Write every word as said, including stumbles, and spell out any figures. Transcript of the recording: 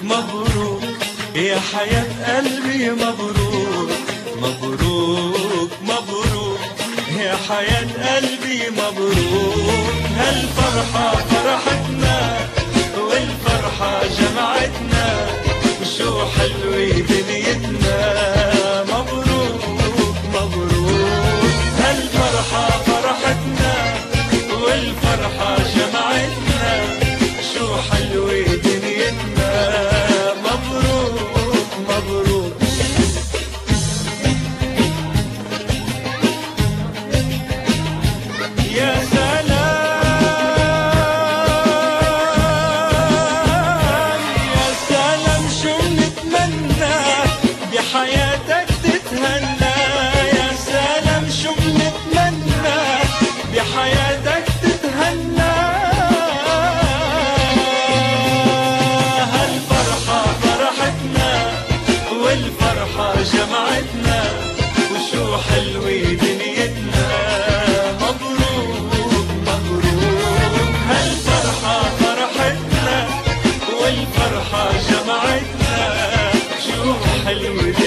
مبروك يا حياة قلبي، مبروك مبروك مبروك يا حياة قلبي، مبروك. هالفرحة فرحتنا والفرحة جمعتنا، شو حلوة دنيتنا، مبروك مبروك. هالفرحة فرحتنا والفرحة جمعتنا، شو حلوة دنيتنا، مبروك مبروك. يا حياتك تتهنى، يا سلام شو بنتمنى بحياتك تتهنى. هالفرحة فرحتنا والفرحة جمعتنا، وشو حلوة دنيتنا، مبروك مبروك. هالفرحة فرحتنا والفرحة جمعتنا، شو حلوة